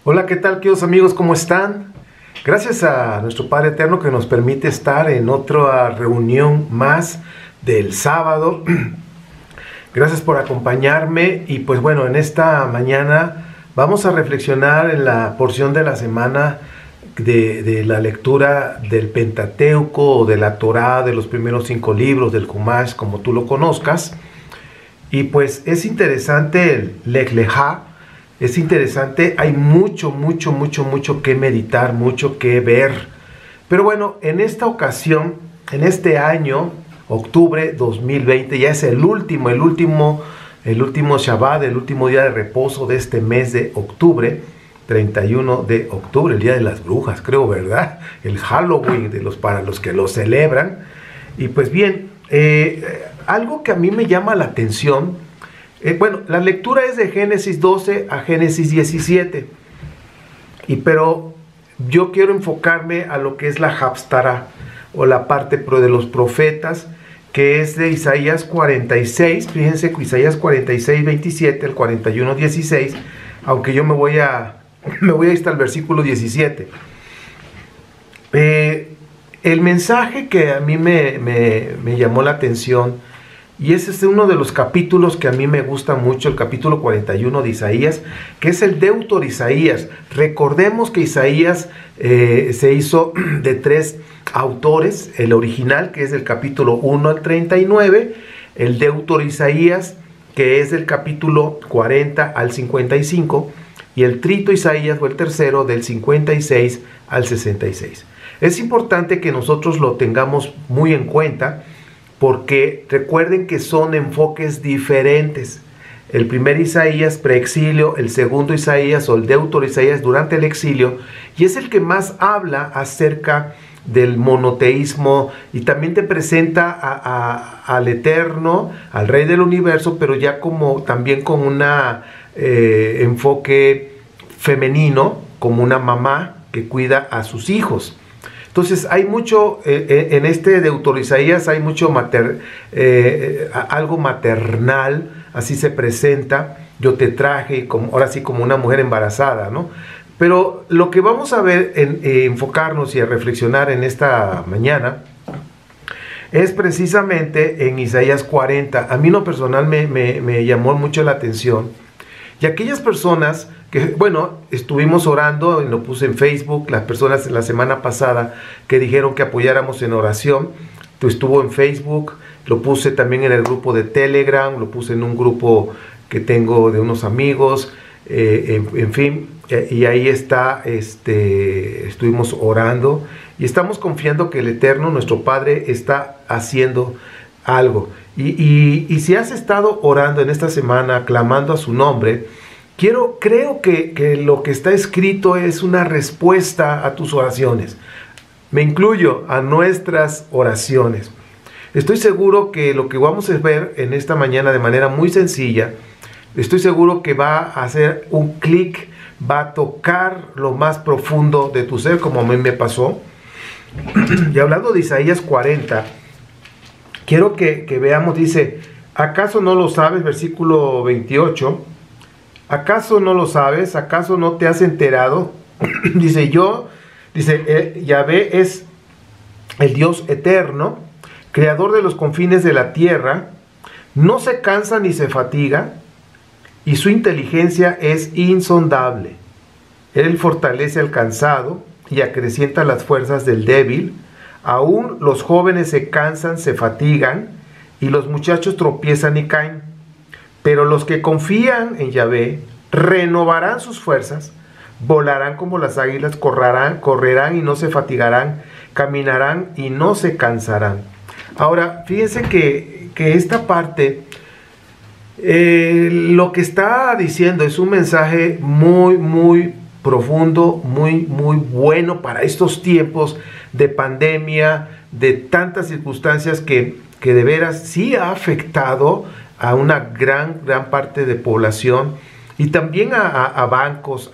Hola, ¿qué tal, queridos amigos? ¿Cómo están? Gracias a nuestro Padre Eterno que nos permite estar en otra reunión más del sábado. Gracias por acompañarme y pues bueno, en esta mañana vamos a reflexionar en la porción de la semana de la lectura del Pentateuco o de la Torá, de los primeros 5 libros del Humash, como tú lo conozcas. Y pues es interesante el Lech Lejá. Es interesante, hay mucho que meditar, mucho que ver. Pero bueno, en esta ocasión, en este año, octubre 2020, ya es el último Shabbat, el último día de reposo de este mes de octubre, 31 de octubre, el Día de las Brujas, creo, ¿verdad? El Halloween para los que lo celebran. Y pues bien, algo que a mí me llama la atención. Bueno, la lectura es de Génesis 12 a Génesis 17, pero yo quiero enfocarme a lo que es la Haftarah, o la parte de los profetas, que es de Isaías 46, fíjense, Isaías 46, 27, el 41, 16, aunque yo me voy a ir hasta el versículo 17. El mensaje que a mí me llamó la atención, y ese es uno de los capítulos que a mí me gusta mucho, el capítulo 41 de Isaías, que es el Deutor Isaías. Recordemos que Isaías se hizo de 3 autores: el original, que es del capítulo 1 al 39, el Deutor Isaías, que es del capítulo 40 al 55, y el Trito Isaías, o el tercero, del 56 al 66. Es importante que nosotros lo tengamos muy en cuenta, porque recuerden que son enfoques diferentes. El primer Isaías preexilio, el segundo Isaías o el Deutor Isaías durante el exilio, y es el que más habla acerca del monoteísmo, y también te presenta al Eterno, al Rey del Universo, pero ya también con un enfoque femenino, como una mamá que cuida a sus hijos. Entonces hay mucho, en este Deutor Isaías hay mucho algo maternal, así se presenta. Yo te traje, ahora sí, como una mujer embarazada, ¿no? Pero lo que vamos a ver, enfocarnos y a reflexionar en esta mañana, es precisamente en Isaías 40. A mí en lo personal me llamó mucho la atención. Y aquellas personas que, bueno, estuvimos orando, lo puse en Facebook, las personas la semana pasada que dijeron que apoyáramos en oración, estuvo en Facebook, lo puse también en el grupo de Telegram, lo puse en un grupo que tengo de unos amigos, en fin, y ahí está, estuvimos orando y estamos confiando que el Eterno, nuestro Padre, está haciendo algo. Y si has estado orando en esta semana, clamando a su nombre, creo que lo que está escrito es una respuesta a tus oraciones. Me incluyo a nuestras oraciones. Estoy seguro que lo que vamos a ver en esta mañana de manera muy sencilla, estoy seguro que va a hacer un clic, va a tocar lo más profundo de tu ser, como a mí me pasó. Y hablando de Isaías 40, quiero que veamos, dice: ¿acaso no lo sabes? Versículo 28. ¿Acaso no lo sabes? ¿Acaso no te has enterado? Dice Yahvé es el Dios eterno, creador de los confines de la tierra, no se cansa ni se fatiga, y su inteligencia es insondable. Él fortalece al cansado y acrecienta las fuerzas del débil. Aún los jóvenes se cansan, se fatigan, y los muchachos tropiezan y caen. Pero los que confían en Yahvé renovarán sus fuerzas, volarán como las águilas, correrán y no se fatigarán, caminarán y no se cansarán. Ahora, fíjense que esta parte, lo que está diciendo es un mensaje muy profundo, muy bueno para estos tiempos de pandemia, de tantas circunstancias que de veras sí ha afectado a una gran parte de población, y también a bancos,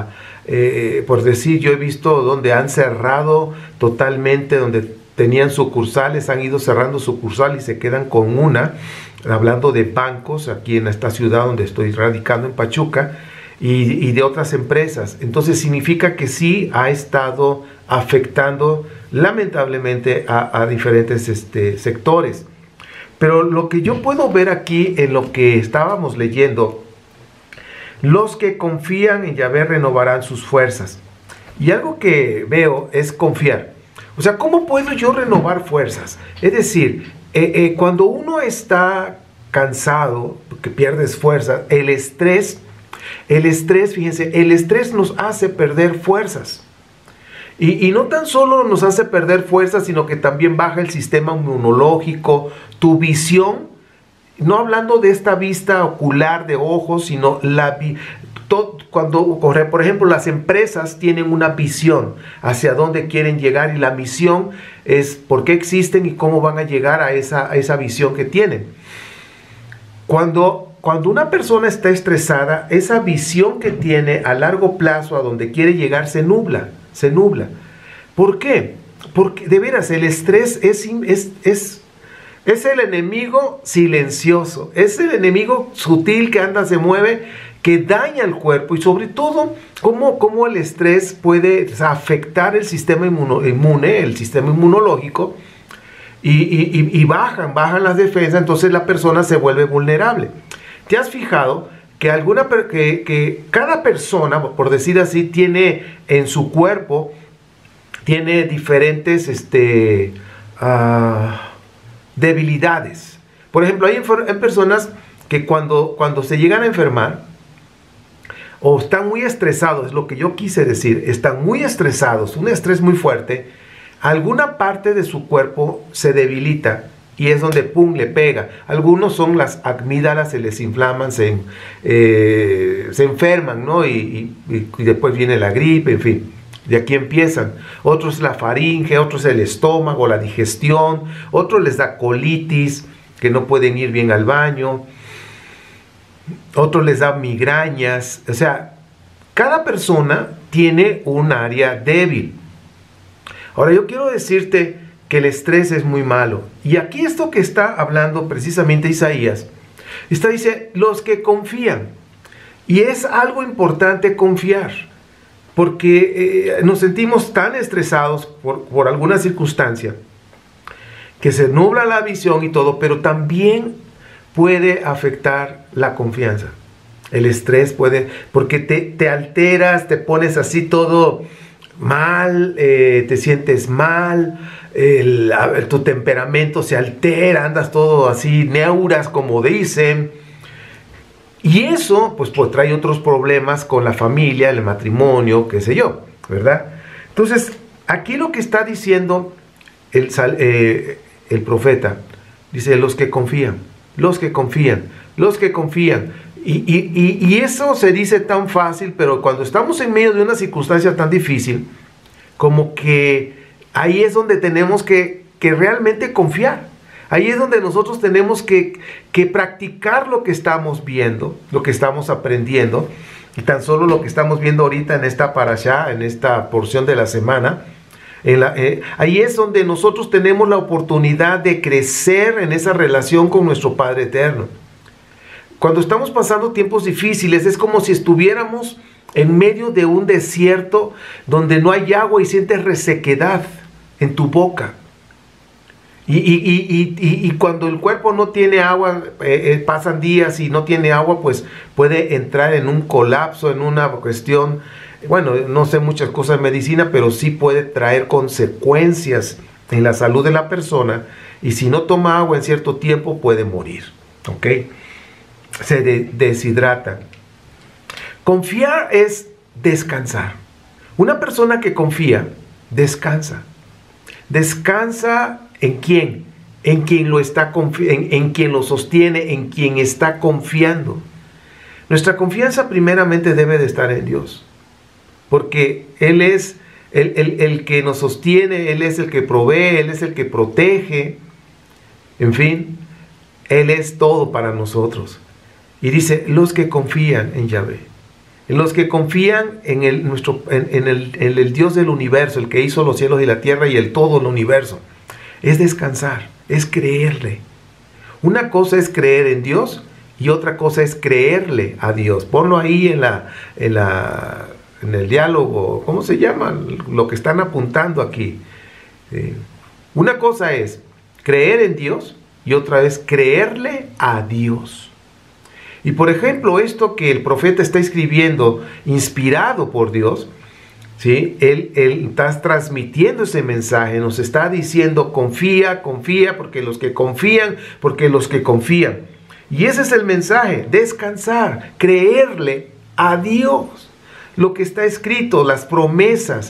por decir, yo he visto donde han cerrado totalmente, donde tenían sucursales, han ido cerrando sucursales y se quedan con una, hablando de bancos, aquí en esta ciudad donde estoy radicando, en Pachuca. y de otras empresas. Entonces significa que sí ha estado afectando lamentablemente a diferentes sectores. Pero lo que yo puedo ver aquí en lo que estábamos leyendo, los que confían en Yahvé renovarán sus fuerzas. Y algo que veo es confiar. O sea, ¿cómo puedo yo renovar fuerzas? Es decir, cuando uno está cansado, que pierdes fuerza, el estrés, fíjense, el estrés nos hace perder fuerzas. Y no tan solo nos hace perder fuerzas, sino que también baja el sistema inmunológico, tu visión, no hablando de esta vista ocular de ojos, sino cuando, por ejemplo, las empresas tienen una visión hacia dónde quieren llegar, y la misión es por qué existen y cómo van a llegar a esa visión que tienen. Cuando una persona está estresada, esa visión que tiene a largo plazo a donde quiere llegar se nubla. ¿Por qué? Porque de veras el estrés es el enemigo silencioso, es el enemigo sutil que anda, se mueve, que daña el cuerpo, y sobre todo cómo el estrés puede afectar el sistema inmune, el sistema inmunológico, y bajan las defensas. Entonces la persona se vuelve vulnerable. ¿Te has fijado que cada persona, por decir así, tiene en su cuerpo, tiene diferentes debilidades? Por ejemplo, hay personas que cuando se llegan a enfermar o están muy estresados, es lo que yo quise decir, están muy estresados, un estrés muy fuerte, alguna parte de su cuerpo se debilita y es donde pum, le pega. Algunos son las amígdalas, se les inflaman, se enferman, ¿no? Y después viene la gripe, en fin. De aquí empiezan. Otros la faringe, otros el estómago, la digestión, otros les da colitis, que no pueden ir bien al baño, otros les da migrañas. O sea, cada persona tiene un área débil. Ahora yo quiero decirte que el estrés es muy malo. Y aquí esto que está hablando precisamente Isaías, dice, los que confían. Y es algo importante confiar, porque nos sentimos tan estresados por alguna circunstancia, que se nubla la visión y todo, pero también puede afectar la confianza. El estrés puede, porque te alteras, te pones así todo mal, te sientes mal, tu temperamento se altera, andas todo así, neuras, como dicen. Y eso, pues trae otros problemas con la familia, el matrimonio, qué sé yo, ¿verdad? Entonces, aquí lo que está diciendo el profeta, dice, los que confían. Y eso se dice tan fácil, pero cuando estamos en medio de una circunstancia tan difícil, como que ahí es donde tenemos que realmente confiar. Ahí es donde nosotros tenemos que practicar lo que estamos viendo, lo que estamos aprendiendo, y tan solo lo que estamos viendo ahorita en esta parashá, en esta porción de la semana. Ahí es donde nosotros tenemos la oportunidad de crecer en esa relación con nuestro Padre Eterno. Cuando estamos pasando tiempos difíciles, es como si estuviéramos en medio de un desierto donde no hay agua y sientes resequedad en tu boca. Y cuando el cuerpo no tiene agua, pasan días y no tiene agua, pues puede entrar en un colapso, en una cuestión, bueno, no sé muchas cosas de medicina, pero sí puede traer consecuencias en la salud de la persona, y si no toma agua en cierto tiempo puede morir, ¿ok? Se deshidrata. Confiar es descansar. Una persona que confía, descansa. Descansa ¿en quién? En quien lo está en quien lo sostiene, en quien está confiando. Nuestra confianza primeramente debe de estar en Dios, porque Él es el que nos sostiene, Él es el que provee, Él es el que protege, en fin, Él es todo para nosotros. Y dice, los que confían en Yahvé, los que confían en el Dios del universo, el que hizo los cielos y la tierra y el todo el universo. Es descansar, es creerle. Una cosa es creer en Dios y otra cosa es creerle a Dios. Ponlo ahí en el diálogo, ¿cómo se llama? Lo que están apuntando aquí. Una cosa es creer en Dios y otra es creerle a Dios. Y por ejemplo, esto que el profeta está escribiendo, inspirado por Dios, ¿sí? Él está transmitiendo ese mensaje, nos está diciendo confía, confía, porque los que confían. Y ese es el mensaje, descansar, creerle a Dios. Lo que está escrito, las promesas,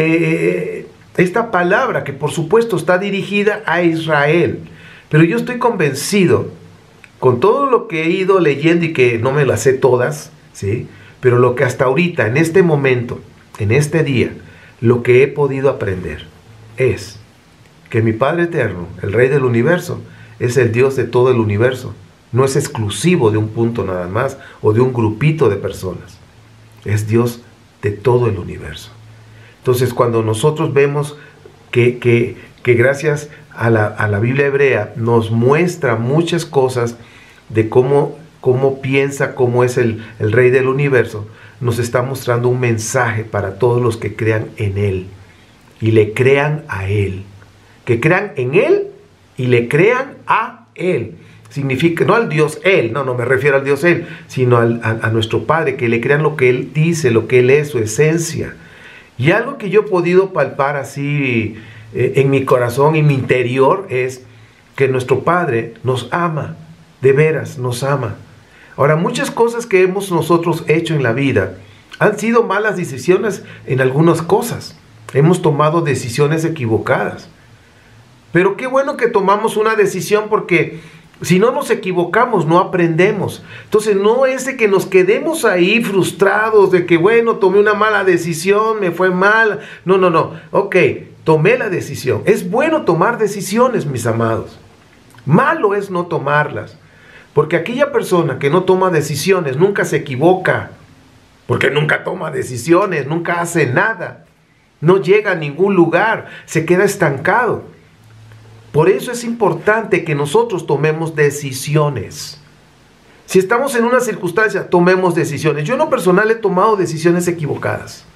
esta palabra que por supuesto está dirigida a Israel. Pero yo estoy convencido, con todo lo que he ido leyendo y que no me las sé todas, ¿sí? Pero lo que hasta ahorita, en este momento, en este día, lo que he podido aprender es que mi Padre Eterno, el Rey del Universo, es el Dios de todo el universo. No es exclusivo de un punto nada más o de un grupito de personas. Es Dios de todo el universo. Entonces, cuando nosotros vemos que gracias a la Biblia hebrea nos muestra muchas cosas de cómo piensa, cómo es el Rey del Universo, nos está mostrando un mensaje para todos los que crean en Él y le crean a Él. Que crean en Él y le crean a Él. Significa, no al Dios Él, no me refiero al Dios Él, sino a nuestro Padre, que le crean lo que Él dice, lo que Él es, su esencia. Y algo que yo he podido palpar así en mi corazón, en mi interior, es que nuestro Padre nos ama, de veras nos ama. Ahora, muchas cosas que hemos nosotros hecho en la vida han sido malas decisiones en algunas cosas. Hemos tomado decisiones equivocadas. Pero qué bueno que tomamos una decisión, porque si no nos equivocamos, no aprendemos. Entonces no es de que nos quedemos ahí frustrados de que, bueno, tomé una mala decisión, me fue mal. No. Ok, tomé la decisión. Es bueno tomar decisiones, mis amados. Malo es no tomarlas. Porque aquella persona que no toma decisiones nunca se equivoca. Porque nunca toma decisiones, nunca hace nada. No llega a ningún lugar, se queda estancado. Por eso es importante que nosotros tomemos decisiones. Si estamos en una circunstancia, tomemos decisiones. Yo en lo personal he tomado decisiones equivocadas.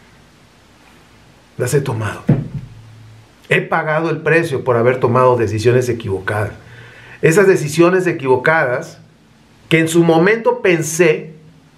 Las he tomado. He pagado el precio por haber tomado decisiones equivocadas. Esas decisiones equivocadas que en su momento pensé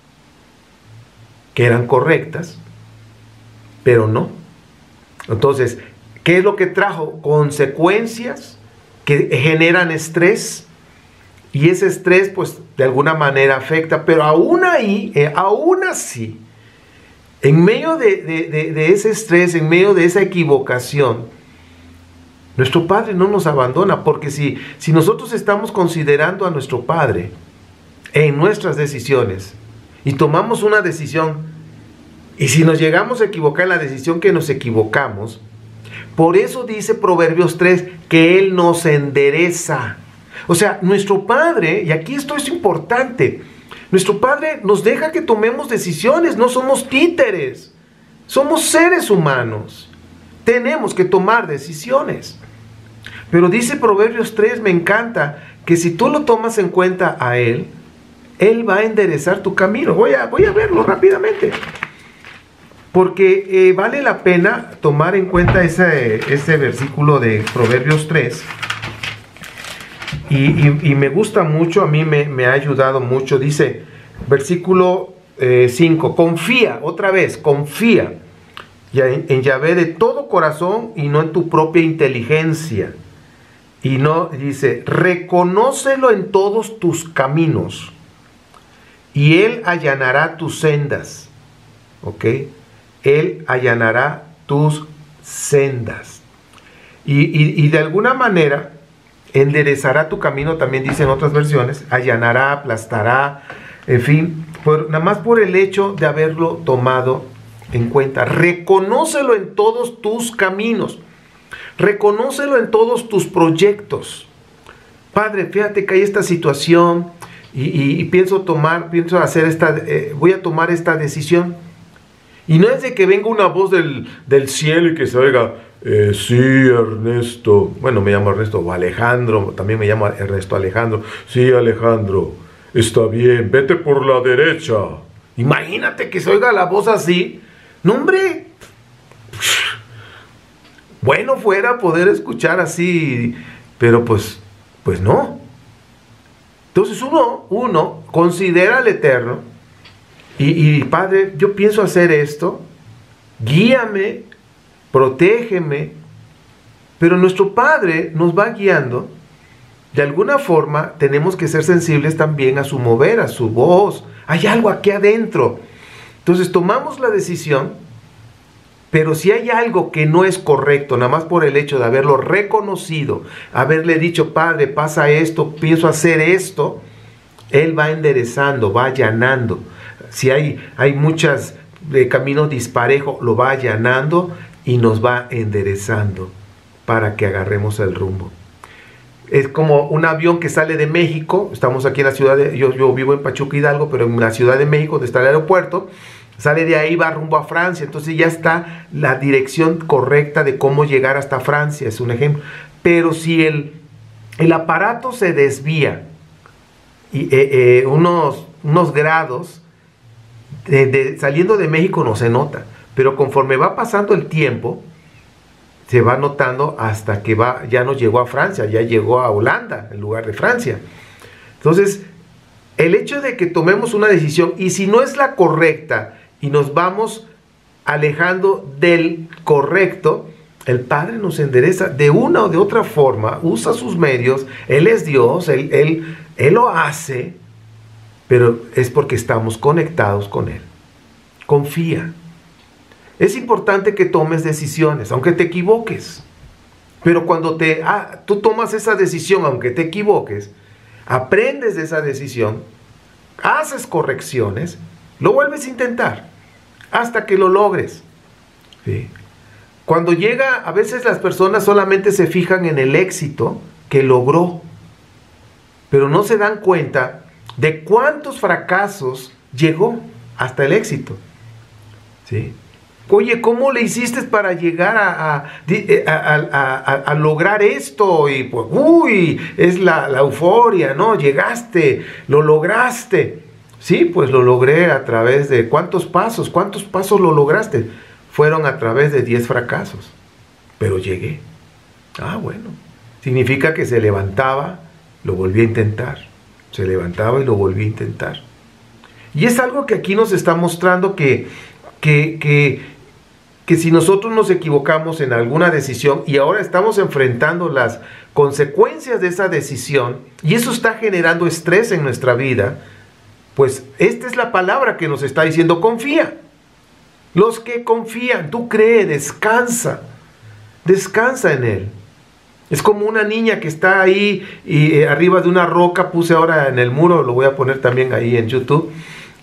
que eran correctas, pero no. Entonces, ¿qué es lo que trajo? Consecuencias que generan estrés, y ese estrés pues de alguna manera afecta, pero aún así, en medio de ese estrés, en medio de esa equivocación, nuestro Padre no nos abandona, porque si nosotros estamos considerando a nuestro Padre en nuestras decisiones y tomamos una decisión, y si nos llegamos a equivocar en la decisión que nos equivocamos, por eso dice Proverbios 3 que Él nos endereza. O sea, nuestro Padre, y aquí esto es importante, nuestro Padre nos deja que tomemos decisiones, no somos títeres, somos seres humanos, tenemos que tomar decisiones. Pero dice Proverbios 3, me encanta, que si tú lo tomas en cuenta a Él, Él va a enderezar tu camino. Voy a verlo rápidamente. Porque vale la pena tomar en cuenta ese versículo de Proverbios 3. Y me gusta mucho, a mí me ha ayudado mucho. Dice, versículo 5, confía, otra vez, confía en Yahvé de todo corazón y no en tu propia inteligencia. Y no, dice, reconócelo en todos tus caminos y Él allanará tus sendas. ¿Ok? Él allanará tus sendas. Y de alguna manera enderezará tu camino, también dice en otras versiones, allanará, aplastará, en fin, nada más por el hecho de haberlo tomado en cuenta. Reconócelo en todos tus caminos, reconócelo en todos tus proyectos. Padre, fíjate que hay esta situación y voy a tomar esta decisión. Y no es de que venga una voz del cielo y que se oiga, sí, Ernesto, bueno, me llamo Ernesto, o Alejandro, también me llamo Ernesto Alejandro, sí, Alejandro, Está bien, vete por la derecha. Imagínate que se oiga la voz así. No, hombre. Bueno fuera poder escuchar así, pero pues no. Entonces uno considera al Eterno y Padre, yo pienso hacer esto, guíame, protégeme, pero nuestro Padre nos va guiando. De alguna forma tenemos que ser sensibles también a su mover, a su voz. Hay algo aquí adentro. Entonces tomamos la decisión, pero si hay algo que no es correcto, nada más por el hecho de haberlo reconocido, haberle dicho, Padre, pasa esto, pienso hacer esto, Él va enderezando, va allanando. Si hay muchos caminos disparejos, lo va allanando y nos va enderezando para que agarremos el rumbo. Es como un avión que sale de México. Estamos aquí en la ciudad de... Yo vivo en Pachuca, Hidalgo, pero en la ciudad de México, donde está el aeropuerto. Sale de ahí, va rumbo a Francia. Entonces ya está la dirección correcta de cómo llegar hasta Francia. Es un ejemplo. Pero si el aparato se desvía y, unos grados, saliendo de México no se nota. Pero conforme va pasando el tiempo, se va notando hasta que ya no llegó a Francia, ya llegó a Holanda en lugar de Francia. Entonces, el hecho de que tomemos una decisión, y si no es la correcta, y nos vamos alejando del correcto, el Padre nos endereza de una o de otra forma, usa sus medios, Él es Dios, Él lo hace, pero es porque estamos conectados con Él. Confía. Es importante que tomes decisiones, aunque te equivoques. Pero cuando tú tomas esa decisión, aunque te equivoques, aprendes de esa decisión, haces correcciones, lo vuelves a intentar, hasta que lo logres. ¿Sí? Cuando llega, a veces las personas solamente se fijan en el éxito que logró, pero no se dan cuenta de cuántos fracasos llegó hasta el éxito. ¿Sí? Oye, ¿cómo le hiciste para llegar a lograr esto? Y pues, es la euforia, ¿no? Llegaste, lo lograste. Sí, pues lo logré a través de ¿cuántos pasos? ¿Cuántos pasos lo lograste? Fueron a través de 10 fracasos, pero llegué. Bueno, significa que se levantaba, lo volví a intentar. Se levantaba y lo volví a intentar. Y es algo que aquí nos está mostrando que si nosotros nos equivocamos en alguna decisión y ahora estamos enfrentando las consecuencias de esa decisión y eso está generando estrés en nuestra vida, pues esta es la palabra que nos está diciendo: confía. Los que confían, tú cree, descansa en Él. Es como una niña que está ahí y arriba de una roca, puse ahora en el muro, lo voy a poner también ahí en YouTube,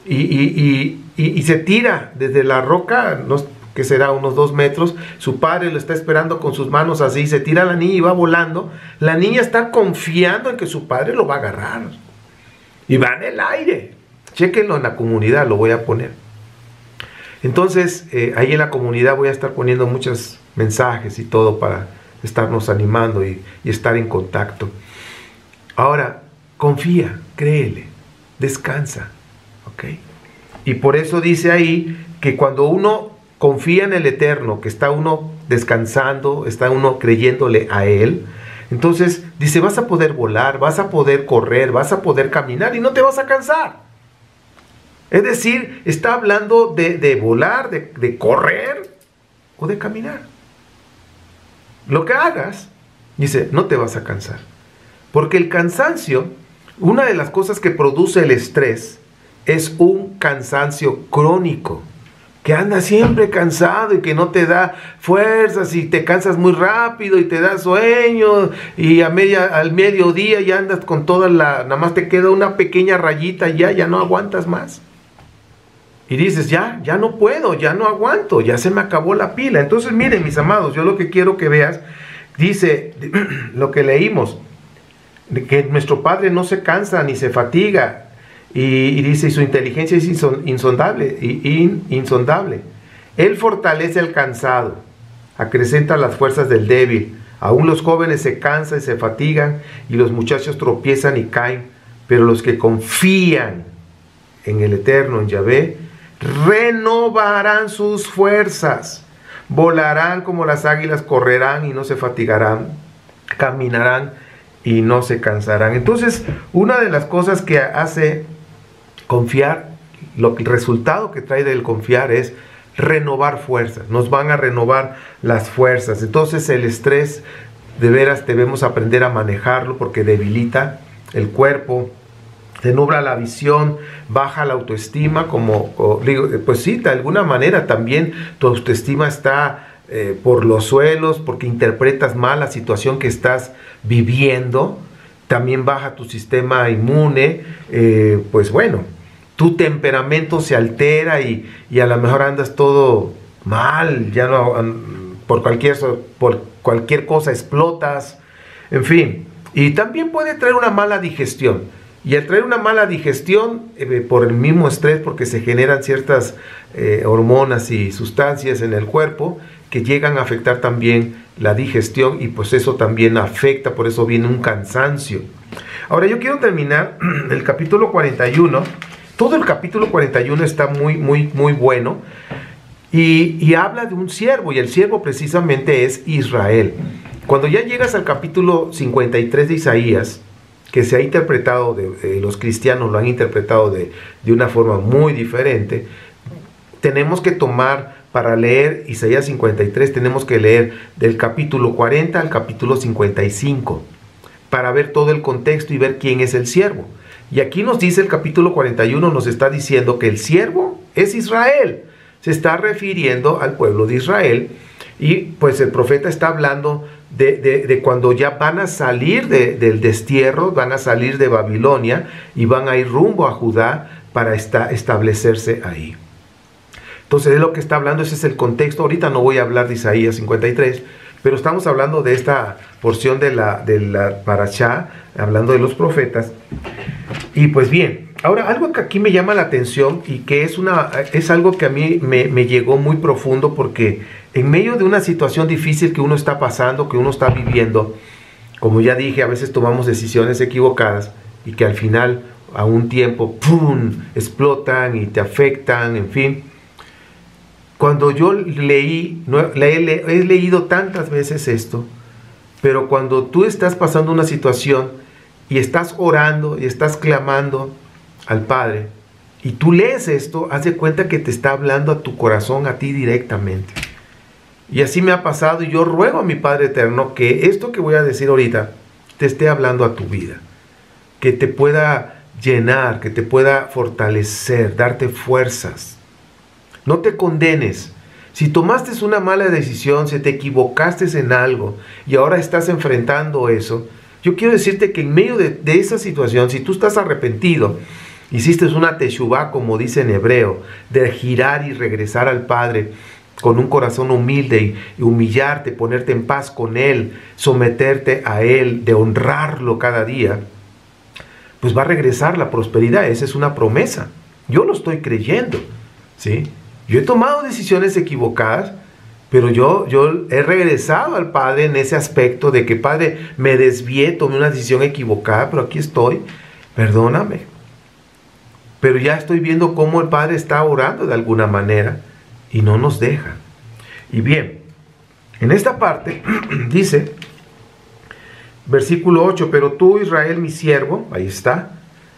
y se tira desde la roca, que será unos 2 metros, su padre lo está esperando con sus manos así, se tira la niña y va volando. La niña está confiando en que su padre lo va a agarrar. Y va en el aire. Chéquenlo en la comunidad, lo voy a poner. Entonces, ahí en la comunidad voy a estar poniendo muchos mensajes y todo para estarnos animando y estar en contacto. Ahora, confía, créele, descansa. ¿Ok? Y por eso dice ahí que cuando uno confía en el Eterno, que está uno descansando, está uno creyéndole a Él, entonces dice, vas a poder volar, vas a poder correr, vas a poder caminar y no te vas a cansar. Es decir, está hablando de volar, de correr o de caminar. Lo que hagas, dice, no te vas a cansar. Porque el cansancio, una de las cosas que produce el estrés, es un cansancio crónico. Que andas siempre cansado y que no te da fuerzas y te cansas muy rápido y te da sueño y al mediodía ya andas con nada más te queda una pequeña rayita y ya no aguantas más. Y dices, ya no puedo, ya no aguanto, ya se me acabó la pila. Entonces miren, mis amados, yo lo que quiero que veas, dice lo que leímos, que nuestro Padre no se cansa ni se fatiga. Y dice, y su inteligencia es insondable. Él fortalece al cansado, acrecenta las fuerzas del débil. Aún los jóvenes se cansan y se fatigan, y los muchachos tropiezan y caen. pero los que confían en el Eterno, en Yahvé, renovarán sus fuerzas, volarán como las águilas, correrán y no se fatigarán, caminarán y no se cansarán. Entonces, una de las cosas que hace confiar, el resultado que trae del confiar es renovar fuerzas. Nos van a renovar las fuerzas. Entonces, el estrés, de veras debemos aprender a manejarlo porque debilita el cuerpo, te nubla la visión, baja la autoestima, pues sí, de alguna manera también tu autoestima está por los suelos porque interpretas mal la situación que estás viviendo, también baja tu sistema inmune, pues bueno, tu temperamento se altera y a lo mejor andas todo mal, ya no, por cualquier cosa explotas, en fin, y también puede traer una mala digestión. Y al traer una mala digestión, por el mismo estrés, porque se generan ciertas hormonas y sustancias en el cuerpo que llegan a afectar también la digestión y pues eso también afecta, por eso viene un cansancio. Ahora yo quiero terminar el capítulo 41. Todo el capítulo 41 está muy bueno y habla de un siervo, y el siervo precisamente es Israel. Cuando ya llegas al capítulo 53 de Isaías, que se ha interpretado, los cristianos lo han interpretado de una forma muy diferente, tenemos que tomar, para leer Isaías 53, tenemos que leer del capítulo 40 al capítulo 55, para ver todo el contexto y ver quién es el siervo. Y aquí nos dice el capítulo 41, nos está diciendo que el siervo es Israel, se está refiriendo al pueblo de Israel, y pues el profeta está hablando de cuando ya van a salir del destierro, van a salir de Babilonia y van a ir rumbo a Judá para establecerse ahí. Entonces es lo que está hablando, ese es el contexto. Ahorita no voy a hablar de Isaías 53, pero estamos hablando de esta porción de la Parashá, hablando de los profetas. Y pues bien, ahora algo que aquí me llama la atención y que es algo que a mí me llegó muy profundo, porque en medio de una situación difícil que uno está pasando, que uno está viviendo, como ya dije, a veces tomamos decisiones equivocadas y que al final, a un tiempo, ¡pum!, explotan y te afectan, en fin. Cuando yo he leído tantas veces esto, pero cuando tú estás pasando una situación y estás orando y estás clamando al Padre, y tú lees esto, haz de cuenta que te está hablando a tu corazón, a ti directamente. Y así me ha pasado, y yo ruego a mi Padre Eterno que esto que voy a decir ahorita te esté hablando a tu vida, que te pueda llenar, que te pueda fortalecer, darte fuerzas. No te condenes. Si tomaste una mala decisión, si te equivocaste en algo y ahora estás enfrentando eso, yo quiero decirte que en medio de esa situación, si tú estás arrepentido, hiciste una teshuvá, como dice en hebreo, de girar y regresar al Padre con un corazón humilde y humillarte, ponerte en paz con Él, someterte a Él, de honrarlo cada día, pues va a regresar la prosperidad. Esa es una promesa. Yo lo estoy creyendo, ¿sí? Yo he tomado decisiones equivocadas, pero yo he regresado al Padre en ese aspecto de que, Padre, me desvié, tomé una decisión equivocada, pero aquí estoy, perdóname. Pero ya estoy viendo cómo el Padre está orando de alguna manera y no nos deja. Y bien, en esta parte dice, versículo 8, pero tú, Israel, mi siervo, ahí está,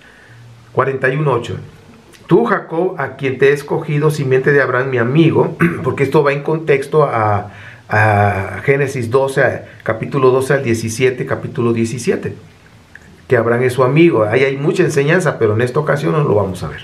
41:8. Tú, Jacob, a quien te he escogido, simiente de Abraham, mi amigo, porque esto va en contexto a Génesis 12, capítulo 12 al 17, capítulo 17, que Abraham es su amigo. Ahí hay mucha enseñanza, pero en esta ocasión no lo vamos a ver.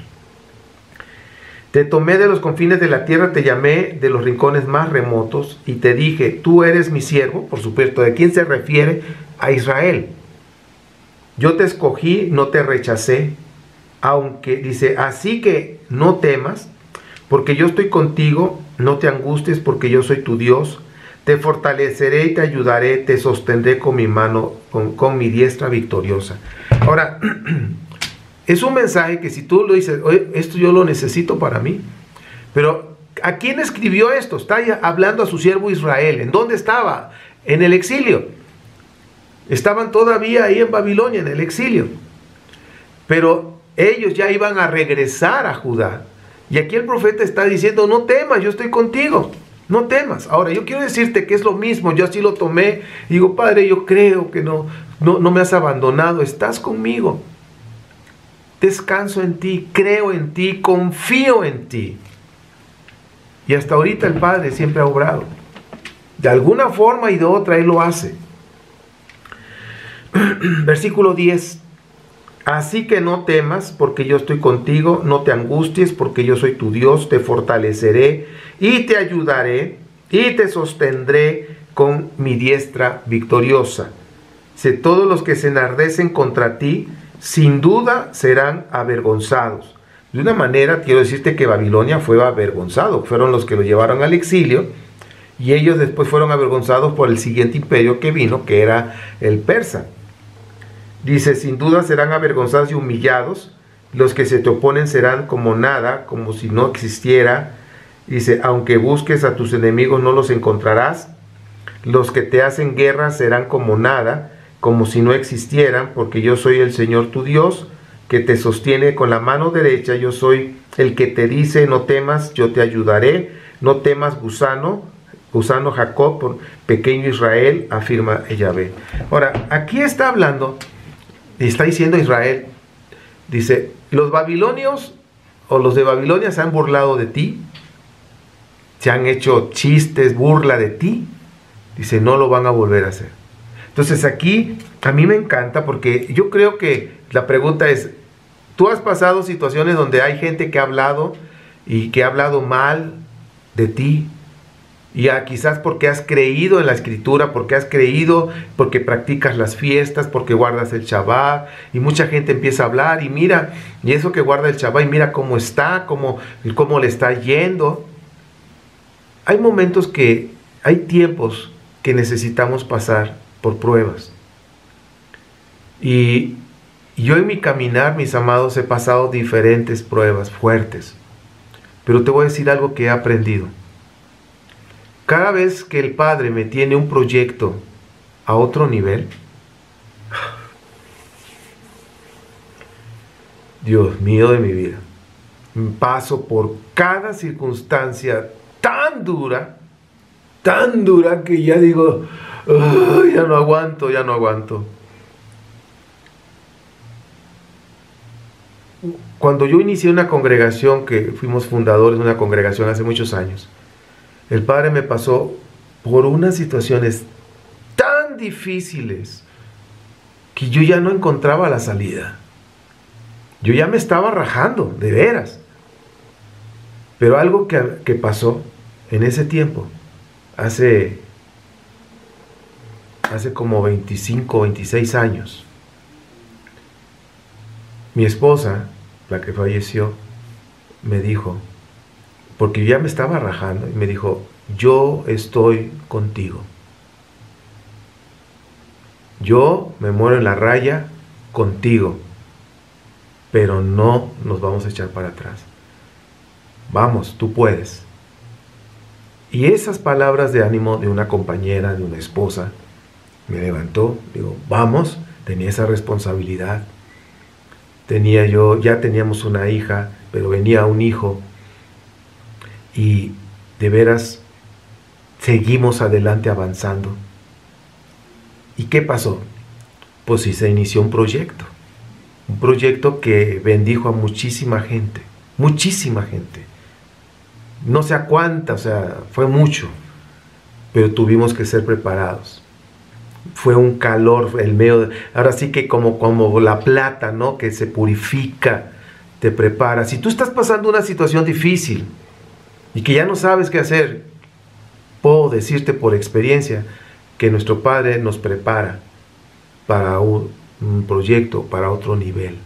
Te tomé de los confines de la tierra, te llamé de los rincones más remotos, y te dije, tú eres mi siervo. Por supuesto, ¿de quién se refiere? A Israel. Yo te escogí, no te rechacé. Aunque dice, así que no temas, porque yo estoy contigo, no te angusties, porque yo soy tu Dios, te fortaleceré y te ayudaré, te sostendré con mi mano, con mi diestra victoriosa. Ahora, es un mensaje que si tú lo dices, oye, esto yo lo necesito para mí, pero ¿a quién escribió esto? Está hablando a su siervo Israel. ¿En dónde estaba? En el exilio. Estaban todavía ahí en Babilonia, en el exilio. pero ellos ya iban a regresar a Judá. Y aquí el profeta está diciendo, no temas, yo estoy contigo, no temas. Ahora, yo quiero decirte que es lo mismo, yo así lo tomé, y digo, Padre, yo creo que no me has abandonado, estás conmigo. Descanso en ti, creo en ti, confío en ti. Y hasta ahorita el Padre siempre ha obrado. De alguna forma y de otra Él lo hace. Versículo 10. Así que no temas, porque yo estoy contigo, no te angusties, porque yo soy tu Dios, te fortaleceré y te ayudaré y te sostendré con mi diestra victoriosa. Si todos los que se enardecen contra ti, sin duda serán avergonzados. De una manera, quiero decirte que Babilonia fue avergonzado, fueron los que lo llevaron al exilio, y ellos después fueron avergonzados por el siguiente imperio que vino, que era el persa. Dice, sin duda serán avergonzados y humillados, los que se te oponen serán como nada, como si no existiera. Dice, aunque busques a tus enemigos no los encontrarás, los que te hacen guerra serán como nada, como si no existieran, porque yo soy el Señor tu Dios, que te sostiene con la mano derecha. Yo soy el que te dice, no temas, yo te ayudaré, no temas, gusano Jacob, por pequeño Israel, afirma Yahvé. Ahora, aquí está hablando, está diciendo Israel, dice, los babilonios o los de Babilonia se han burlado de ti, se han hecho chistes, burla de ti, dice, no lo van a volver a hacer. Entonces aquí a mí me encanta, porque yo creo que la pregunta es, ¿tú has pasado situaciones donde hay gente que ha hablado y que ha hablado mal de ti? Y quizás porque has creído en la Escritura, porque has creído, porque practicas las fiestas, porque guardas el Shabbat, y mucha gente empieza a hablar, y mira, y eso que guarda el Shabbat, y mira cómo está, cómo le está yendo. Hay momentos hay tiempos que necesitamos pasar por pruebas. Y yo en mi caminar, mis amados, he pasado diferentes pruebas fuertes. Pero te voy a decir algo que he aprendido. Cada vez que el Padre me tiene un proyecto a otro nivel, Dios mío de mi vida, paso por cada circunstancia tan dura que ya digo, ya no aguanto. Cuando yo inicié una congregación, que fuimos fundadores de una congregación hace muchos años, el Padre me pasó por unas situaciones tan difíciles que yo ya no encontraba la salida. Yo ya me estaba rajando, de veras. Pero algo que pasó en ese tiempo, hace como 25, 26 años, mi esposa, la que falleció, me dijo, porque ya me estaba rajando, y me dijo, yo estoy contigo. Yo me muero en la raya contigo, pero no nos vamos a echar para atrás. Vamos, tú puedes. Y esas palabras de ánimo de una compañera, de una esposa, me levantó. Digo, vamos, tenía esa responsabilidad. Ya teníamos una hija, pero venía un hijo. Y de veras seguimos adelante avanzando. ¿Y qué pasó? Pues sí, se inició un proyecto que bendijo a muchísima gente, no sé a cuánta, o sea, fue mucho, pero tuvimos que ser preparados. Fue un calor, ahora sí que como la plata, ¿no? Que se purifica, te prepara. Si tú estás pasando una situación difícil y que ya no sabes qué hacer, puedo decirte por experiencia que nuestro Padre nos prepara para un proyecto, para otro nivel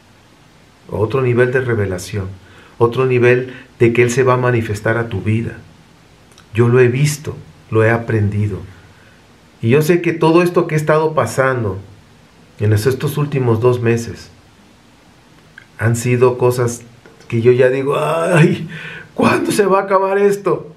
de revelación, otro nivel de que Él se va a manifestar a tu vida. Yo lo he visto, lo he aprendido. Y yo sé que todo esto que he estado pasando en estos últimos 2 meses han sido cosas que yo ya digo, ¡ay! ¿Cuándo se va a acabar esto?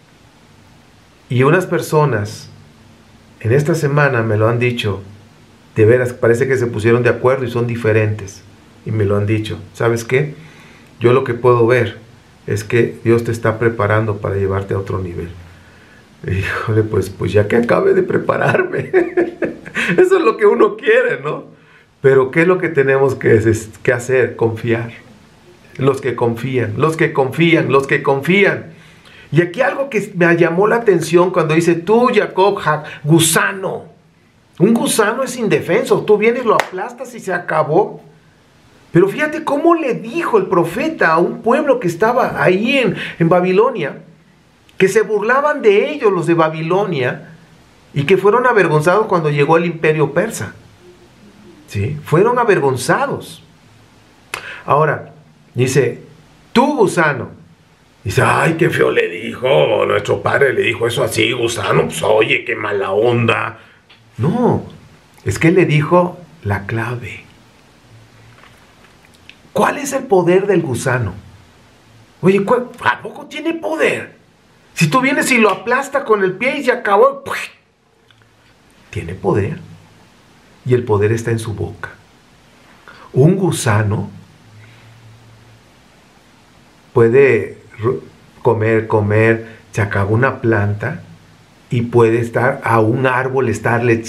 Y unas personas en esta semana me lo han dicho, de veras, parece que se pusieron de acuerdo y son diferentes. y me lo han dicho. ¿Sabes qué? Yo lo que puedo ver es que Dios te está preparando para llevarte a otro nivel. Híjole, pues ya que acabe de prepararme. Eso es lo que uno quiere, ¿no? Pero ¿qué es lo que tenemos que hacer? Confiar. Los que confían, los que confían, los que confían. Y aquí algo que me llamó la atención cuando dice, tú, Jacob, gusano. Un gusano es indefenso. Tú vienes, lo aplastas y se acabó. Pero fíjate cómo le dijo el profeta a un pueblo que estaba ahí en Babilonia, que se burlaban de ellos los de Babilonia y que fueron avergonzados cuando llegó el imperio persa. ¿Sí? Fueron avergonzados. Ahora, dice, tú, gusano. Dice, ay, qué feo le dijo, nuestro padre le dijo eso así, gusano, pues oye, qué mala onda. No, es que le dijo la clave. ¿Cuál es el poder del gusano? Oye, ¿a poco tiene poder? Si tú vienes y lo aplastas con el pie y se acabó, ¡puf! Tiene poder. Y el poder está en su boca. Un gusano puede comer, se acaba una planta y puede estar a un árbol, estarle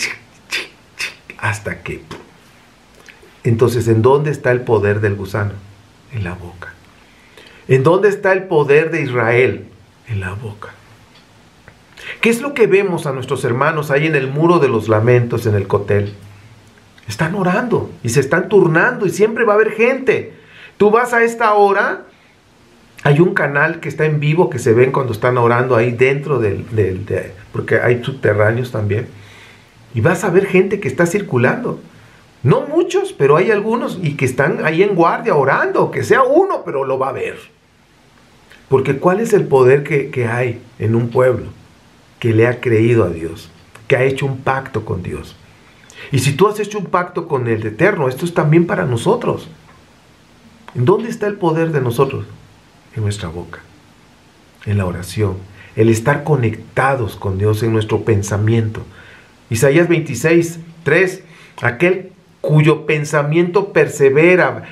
hasta que... Entonces, ¿en dónde está el poder del gusano? En la boca. ¿En dónde está el poder de Israel? En la boca. ¿Qué es lo que vemos a nuestros hermanos ahí en el muro de los lamentos en el Cotel? Están orando y se están turnando y siempre va a haber gente. Tú vas a esta hora, hay un canal que está en vivo que se ven cuando están orando ahí dentro porque hay subterráneos también. Y vas a ver gente que está circulando. No muchos, pero hay algunos y que están ahí en guardia orando, que sea uno, pero lo va a ver. Porque ¿cuál es el poder que hay en un pueblo que le ha creído a Dios, que ha hecho un pacto con Dios? Y si tú has hecho un pacto con el Eterno, esto es también para nosotros. ¿En dónde está el poder de nosotros? En nuestra boca, en la oración, el estar conectados con Dios en nuestro pensamiento. Isaías 26:3, aquel cuyo pensamiento persevera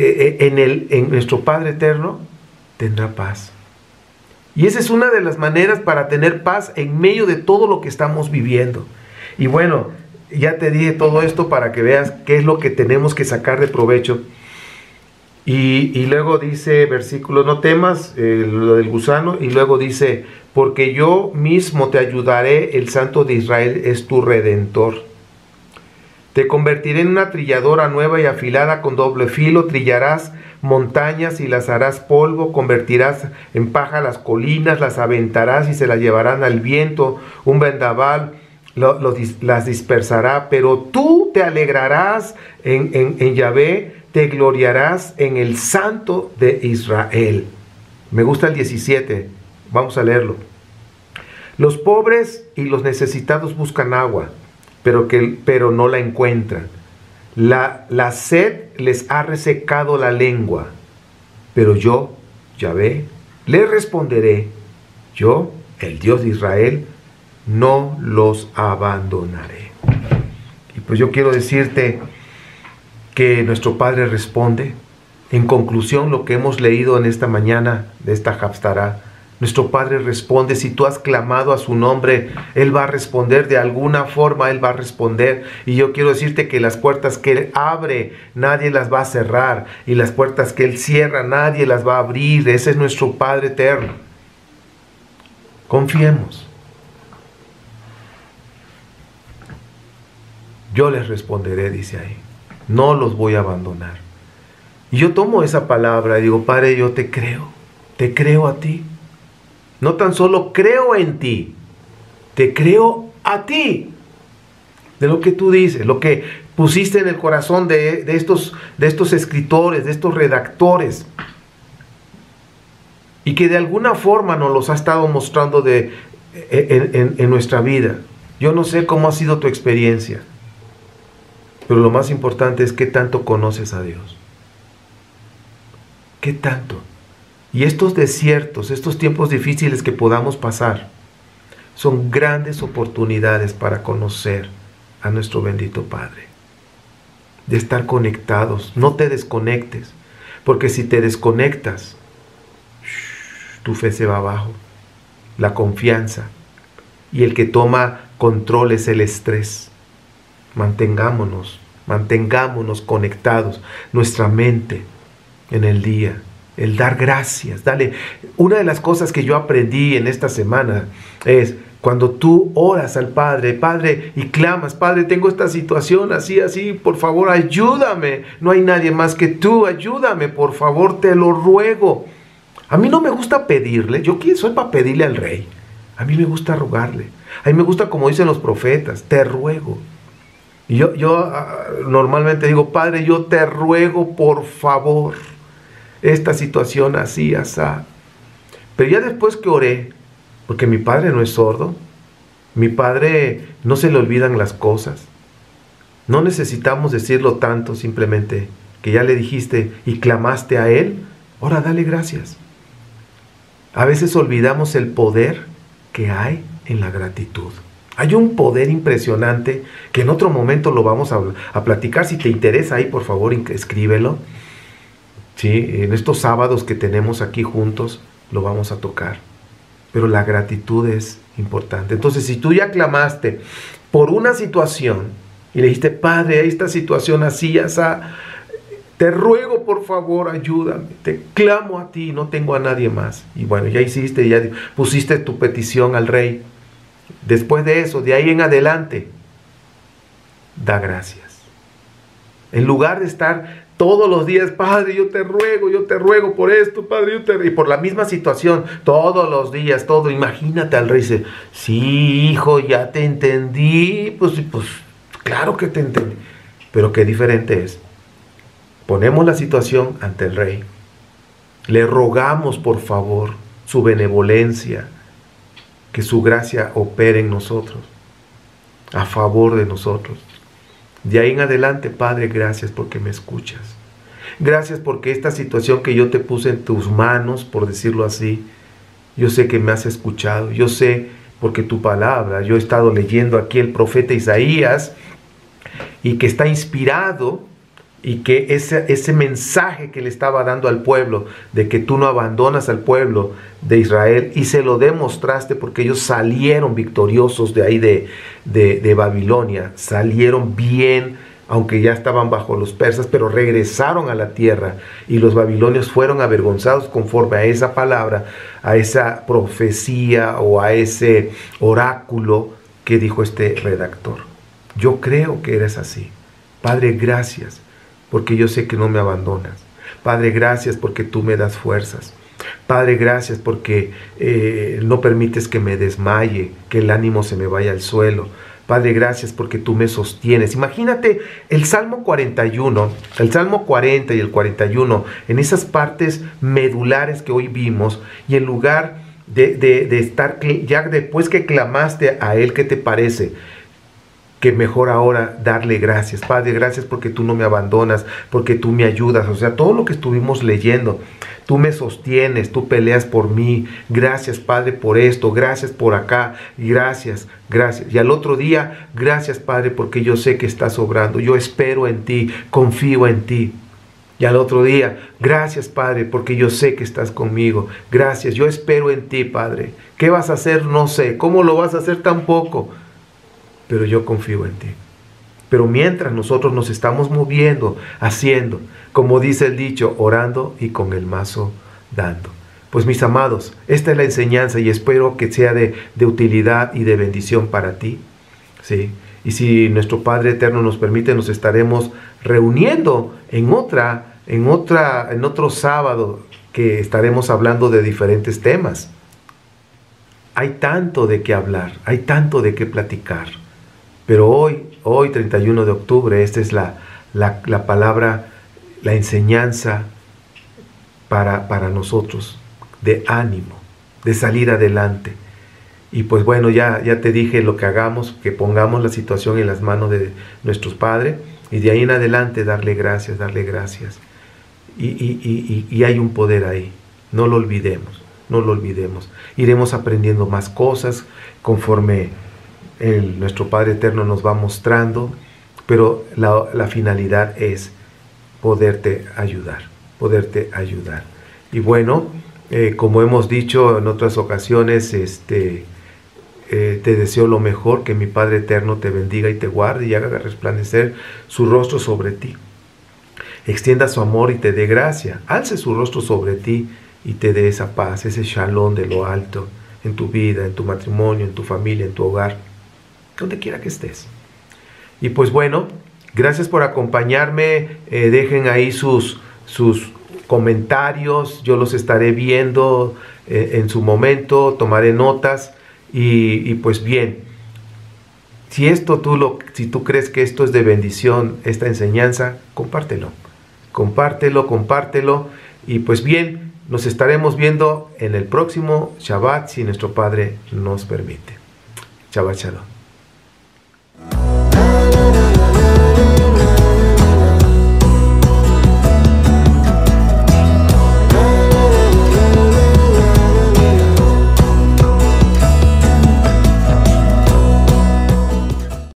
en nuestro Padre Eterno, tendrá paz. Y esa es una de las maneras para tener paz en medio de todo lo que estamos viviendo. Y bueno, ya te dije todo esto para que veas qué es lo que tenemos que sacar de provecho. Y luego dice, versículo, no temas, lo del gusano, y luego dice, porque yo mismo te ayudaré, el Santo de Israel es tu Redentor. Te convertiré en una trilladora nueva y afilada con doble filo, trillarás montañas y las harás polvo, convertirás en paja las colinas, las aventarás y se las llevarán al viento, un vendaval las dispersará, pero tú te alegrarás en Yahvé, te gloriarás en el Santo de Israel. Me gusta el 17, vamos a leerlo. Los pobres y los necesitados buscan agua, pero no la encuentran. La sed les ha resecado la lengua, pero yo, Yahvé, les responderé. Yo, el Dios de Israel, no los abandonaré. Y pues yo quiero decirte que nuestro Padre responde. En conclusión, lo que hemos leído en esta mañana de esta Haftará, nuestro Padre responde. Si tú has clamado a su nombre, Él va a responder de alguna forma, Él va a responder. Y yo quiero decirte que las puertas que Él abre, nadie las va a cerrar. Y las puertas que Él cierra, nadie las va a abrir. Ese es nuestro Padre eterno. Confiemos. Yo les responderé, dice ahí. No los voy a abandonar. Y yo tomo esa palabra y digo, Padre, yo te creo a ti. No tan solo creo en ti, te creo a ti. De lo que tú dices, lo que pusiste en el corazón de estos escritores, de estos redactores. Y que de alguna forma nos los ha estado mostrando en nuestra vida. Yo no sé cómo ha sido tu experiencia. Pero lo más importante es qué tanto conoces a Dios. ¿Qué tanto? Y estos desiertos, estos tiempos difíciles que podamos pasar, son grandes oportunidades para conocer a nuestro bendito Padre. de estar conectados. No te desconectes, porque si te desconectas, tu fe se va abajo, la confianza, y el que toma control es el estrés. Mantengámonos conectados, nuestra mente en el día, el dar gracias. Dale. Una de las cosas que yo aprendí en esta semana es cuando tú oras al Padre, Padre, y clamas, Padre, tengo esta situación así, así, por favor, ayúdame. No hay nadie más que tú, ayúdame, por favor, te lo ruego. A mí no me gusta pedirle, yo quién soy para pedirle al Rey. A mí me gusta rogarle. A mí me gusta, como dicen los profetas, te ruego. Y yo normalmente digo, Padre, yo te ruego, por favor, esta situación así, asá. Pero ya después que oré, porque mi Padre no es sordo, mi Padre no se le olvidan las cosas. No necesitamos decirlo tanto, simplemente que ya le dijiste y clamaste a Él, ahora dale gracias. A veces olvidamos el poder que hay en la gratitud. Hay un poder impresionante que en otro momento lo vamos a platicar. Si te interesa ahí, por favor, escríbelo. ¿Sí? En estos sábados que tenemos aquí juntos, lo vamos a tocar. Pero la gratitud es importante. Entonces, si tú ya clamaste por una situación y le dijiste, Padre, hay esta situación así, así, te ruego, por favor, ayúdame. Te clamo a ti, no tengo a nadie más. Y bueno, ya hiciste, ya pusiste tu petición al Rey. Después de eso, de ahí en adelante, da gracias. En lugar de estar todos los días, Padre, yo te ruego por esto, Padre, y por la misma situación, todos los días, todo. Imagínate al Rey, dice, sí, hijo, ya te entendí, pues claro que te entendí. Pero qué diferente es. Ponemos la situación ante el Rey, le rogamos, por favor, su benevolencia, que su gracia opere en nosotros, a favor de nosotros. De ahí en adelante, Padre, gracias porque me escuchas. Gracias porque esta situación que yo te puse en tus manos, por decirlo así, yo sé que me has escuchado. Yo sé porque tu palabra, yo he estado leyendo aquí el profeta Isaías, y que está inspirado, y que ese mensaje que le estaba dando al pueblo, de que tú no abandonas al pueblo de Israel, y se lo demostraste porque ellos salieron victoriosos de ahí de Babilonia, salieron bien, aunque ya estaban bajo los persas, pero regresaron a la tierra, y los babilonios fueron avergonzados conforme a esa palabra, a esa profecía o a ese oráculo que dijo este redactor. Yo creo que eres así. Padre, gracias, porque yo sé que no me abandonas. Padre, gracias porque tú me das fuerzas. Padre, gracias porque no permites que me desmaye, que el ánimo se me vaya al suelo. Padre, gracias porque tú me sostienes. Imagínate el Salmo 41, el Salmo 40 y el 41, en esas partes medulares que hoy vimos, y en lugar de estar, ya después que clamaste a Él, ¿qué te parece? Que mejor ahora darle gracias. Padre, gracias porque tú no me abandonas, porque tú me ayudas. O sea, todo lo que estuvimos leyendo, tú me sostienes, tú peleas por mí. Gracias, Padre, por esto, gracias por acá, gracias. Y al otro día, gracias, Padre, porque yo sé que estás obrando. Yo espero en ti, confío en ti. Y al otro día, gracias, Padre, porque yo sé que estás conmigo. Gracias, yo espero en ti, Padre. ¿Qué vas a hacer? No sé. ¿Cómo lo vas a hacer? Tampoco. Pero yo confío en ti. Pero mientras nosotros nos estamos moviendo, haciendo, como dice el dicho, orando y con el mazo dando. Pues mis amados, esta es la enseñanza y espero que sea de utilidad y de bendición para ti. ¿Sí? Y si nuestro Padre Eterno nos permite, nos estaremos reuniendo en otro sábado, que estaremos hablando de diferentes temas. Hay tanto de qué hablar, hay tanto de qué platicar. Pero hoy 31 de octubre, esta es la palabra, la enseñanza para nosotros, de ánimo, de salir adelante. Y pues bueno, ya te dije lo que hagamos, que pongamos la situación en las manos de nuestros padres, y de ahí en adelante darle gracias. Y hay un poder ahí, no lo olvidemos. Iremos aprendiendo más cosas conforme nuestro Padre Eterno nos va mostrando pero la finalidad es poderte ayudar, poderte ayudar. Y bueno, como hemos dicho en otras ocasiones, te deseo lo mejor, que mi Padre Eterno te bendiga y te guarde y haga resplandecer su rostro sobre ti. Extienda su amor y te dé gracia. Alce su rostro sobre ti y te dé esa paz, ese shalom de lo alto en tu vida, en tu matrimonio, en tu familia, en tu hogar, donde quiera que estés. Y pues bueno, gracias por acompañarme. Dejen ahí sus comentarios. Yo los estaré viendo en su momento. Tomaré notas. Y pues bien, si tú crees que esto es de bendición, esta enseñanza, compártelo. Compártelo. Y pues bien, nos estaremos viendo en el próximo Shabbat, si nuestro Padre nos permite. Shabbat Shalom.